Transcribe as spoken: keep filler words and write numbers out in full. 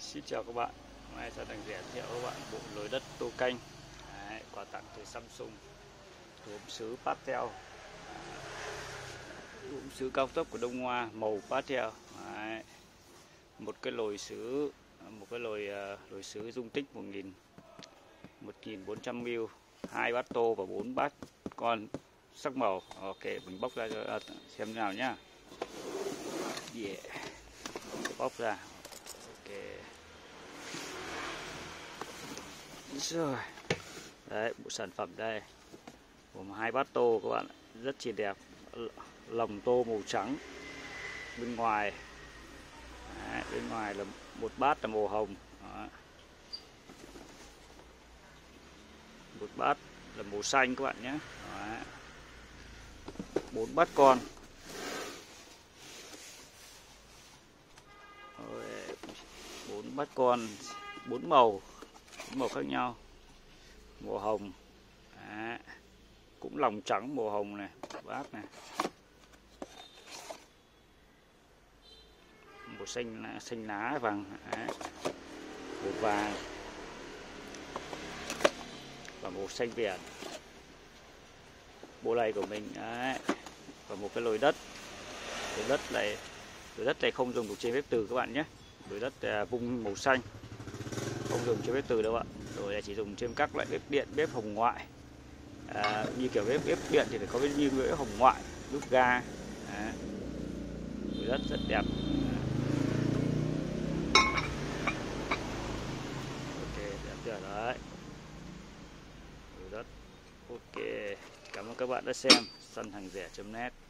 Xin chào các bạn, hôm nay Sàn Hàng Rẻ giới thiệu các bạn bộ nồi đất tô canh. Đấy, quà tặng từ Samsung, gốm sứ pastel, gốm sứ cao cấp của Đông Hoa màu pastel. Đấy, một cái nồi sứ, một cái nồi nồi sứ dung tích một nghìn một nghìn bốn trăm mi li lít, hai bát tô và bốn bát con sắc màu. Ok, mình bóc ra cho xem thế nào nhá. Yeah. Bóc ra. Ok. Rồi. Đấy, bộ sản phẩm đây gồm hai bát tô các bạn, rất chi đẹp. Lồng tô màu trắng, bên ngoài đấy, bên ngoài là một bát là màu hồng. Đó. Một bát là màu xanh các bạn nhé. Đó. Bốn bát con. Bốn bát con, bốn màu, bốn màu khác nhau. Màu hồng. Đó. Cũng lòng trắng màu hồng này, bát này. Màu xanh xanh lá vàng, đấy. Màu vàng và màu xanh biển. Bộ này của mình đấy. Và một cái nồi đất. Nồi đất này, nồi đất này không dùng được chế bếp từ các bạn nhé. Nồi đất vung màu xanh, không dùng chế bếp từ đâu ạ. Rồi là chỉ dùng trên các loại bếp điện, bếp hồng ngoại. À, như kiểu bếp bếp điện thì phải có như bếp hồng ngoại, bếp ga. Đấy. Nồi đất rất đẹp. Ok, đẹp chưa đấy. Nồi đất. Ok, cảm ơn các bạn đã xem. Săn hàng rẻ chấm net.